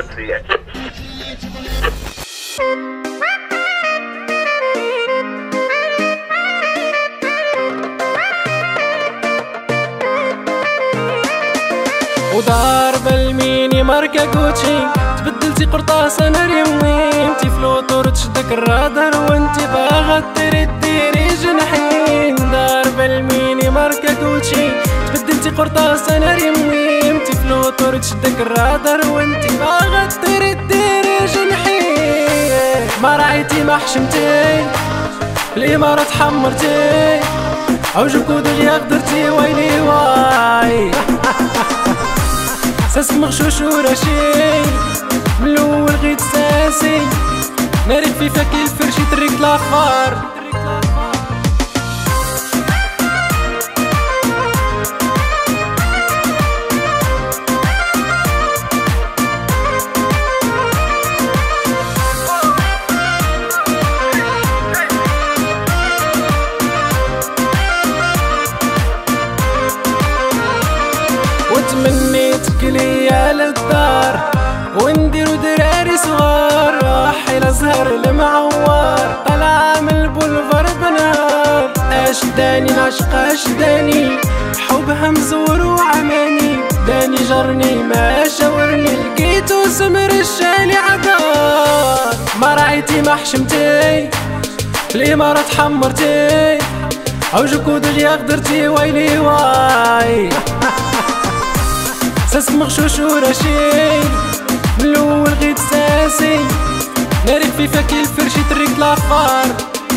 الريال. وضاربة الميني ماركة كوتشي، تبدلتي قرطاس انا ريمي، انتي فلوتور تشدك الرادار وانتي باغا ديري جنحين. ضاربة الميني ماركة كوتشي، تبدلتي قرطاس انا ريمي، انتي فلوتور تشدك الرادار وانتي باغا ديري جنحين. ما راعيتي ما حشمتي الامارات حمرتي، عوجك ودغيا قدرتي ويلي واي. ساس مغشوش ورشي من الاول غيت ساسي، ناري خفيفة كي الفرشي تريك الاخر. وتمنيتك ليا للدار ونديرو دراري صغار، راحي زهر المعوار طالعة من البولفار بنهار. اشداني العشق اشداني، حبها مزور وعماني، داني جرني ما شاورني، لقيتو سمر الشالي عدار. ما راعيتي ما حشمتي الامارات حمرتي، عوجك ودغيا قدرتي ويلي واي. ساس مغشوش ورشي من الاول غيت ساسي، ناري خفيفة كي الفرشي تريك الاخر.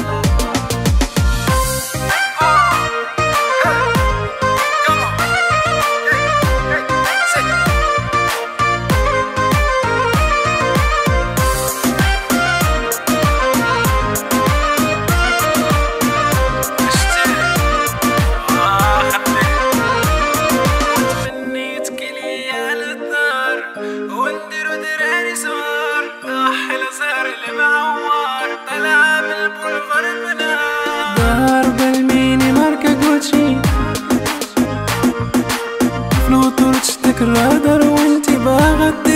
ونديرو دراري صغار، راحي لزهر المعوار طالعة من البولفار بنهار. ضاربة الميني ماركة كوتشي، فلوتور تشدك الرادار وانتي باغا